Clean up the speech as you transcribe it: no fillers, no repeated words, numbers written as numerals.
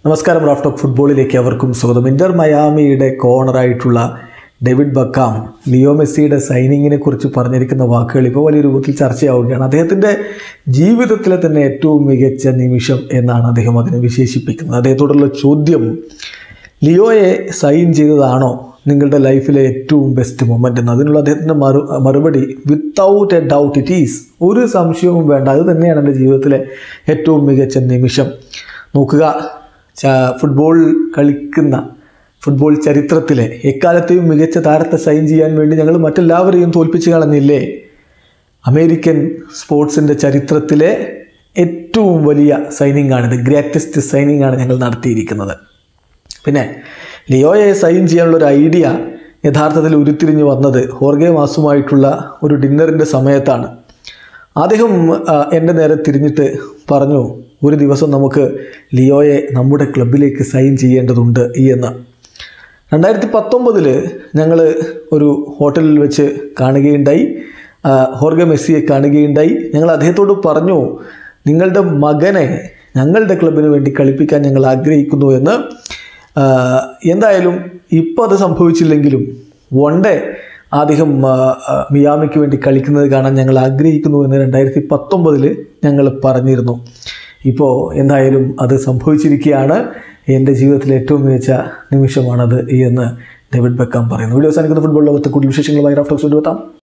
നമസ്കാരം. Raf talk ഫുട്ബോളിലേക്ക് അവർക്കും സ്വാഗതം. ഇന്റർ മയാമിയുടെ കോർണറായിട്ടുള്ള ഡേവിഡ് ബക്കാം ലിയോ മെസ്സിയുടെ സൈനിങ്ങിനെ കുറിച്ച് പറഞ്ഞിരിക്കുന്ന വാക്കുകൾ ഇപ്പോൾ വലിയ രൂപത്തിൽ ചർച്ചയാവുകയാണ്. അദ്ദേഹത്തിൻ്റെ ജീവിതത്തിലെ തന്നെ ഏറ്റവും മികച്ച നിമിഷം എന്നാണ് അദ്ദേഹം അതിനെ വിശേഷിപ്പിക്കുന്നത്. അദ്ദേഹത്തോടുള്ള ചോദ്യം, ലിയോയെ സൈൻ ചെയ്തതാണോ നിങ്ങളുടെ ലൈഫിലെ ഏറ്റവും ബെസ്റ്റ് മൊമെൻ്റ് എന്ന്. അതിനുള്ള അദ്ദേഹത്തിൻ്റെ മറുപടി, without a doubt it is, ഒരു സംശയവും വേണ്ട, അത് തന്നെയാണ് എൻ്റെ ജീവിതത്തിലെ ഏറ്റവും മികച്ച നിമിഷം. നോക്കുക, ഫുട്ബോൾ ചരിത്രത്തിലെ എക്കാലത്തെയും മികച്ച താരത്തെ സൈൻ ചെയ്യാൻ വേണ്ടി ഞങ്ങൾ മറ്റെല്ലാവരെയും തോൽപ്പിച്ച് കളഞ്ഞില്ലേ? അമേരിക്കൻ സ്പോർട്സിൻ്റെ ചരിത്രത്തിലെ ഏറ്റവും വലിയ സൈനിങ് ആണ്, ദ ഗ്രേറ്റസ്റ്റ് സൈനിങ് ആണ് ഞങ്ങൾ നടത്തിയിരിക്കുന്നത്. പിന്നെ ലിയോയെ സൈൻ ചെയ്യാനുള്ളൊരു ഐഡിയ യഥാർത്ഥത്തിൽ ഉരുത്തിരിഞ്ഞ് വന്നത് ഹോർഗെ മാസുമായിട്ടുള്ള ഒരു ഡിന്നറിൻ്റെ സമയത്താണ്. അദ്ദേഹം എൻ്റെ നേരെ തിരിഞ്ഞിട്ട് പറഞ്ഞു, ഒരു ദിവസം നമുക്ക് ലിയോയെ നമ്മുടെ ക്ലബിലേക്ക് സൈൻ ചെയ്യേണ്ടതുണ്ട് എന്ന്. 2019 ഞങ്ങൾ ഒരു ഹോട്ടലിൽ വെച്ച് കാണുകയുണ്ടായി, ഹോർഗെ മെസ്സിയെ കാണുകയുണ്ടായി. ഞങ്ങൾ അദ്ദേഹത്തോട് പറഞ്ഞു, നിങ്ങളുടെ മകനെ ഞങ്ങളുടെ ക്ലബിന് വേണ്ടി കളിപ്പിക്കാൻ ഞങ്ങൾ ആഗ്രഹിക്കുന്നു എന്ന്. എന്തായാലും ഇപ്പോൾ അത് സംഭവിച്ചില്ലെങ്കിലും വൺ ഡേ അദ്ദേഹം മിയാമിക്ക് വേണ്ടി കളിക്കുന്നത് കാണാൻ ഞങ്ങൾ ആഗ്രഹിക്കുന്നു എന്ന് 2019 ഞങ്ങൾ പറഞ്ഞിരുന്നു. ഇപ്പോൾ എന്തായാലും അത് സംഭവിച്ചിരിക്കുകയാണ്. എൻ്റെ ജീവിതത്തിലെ ഏറ്റവും മികച്ച നിമിഷമാണത് എന്ന് ഡേവിഡ് ബക്കാം പറയുന്നു. വീഡിയോ അവസാനിക്കുന്ന ഫുട്ബോൾ ലോകത്തെ കൂടുതൽ വിശേഷങ്ങളുമായി റാഫ് ടോക്സ് കൊണ്ടുവെത്താം.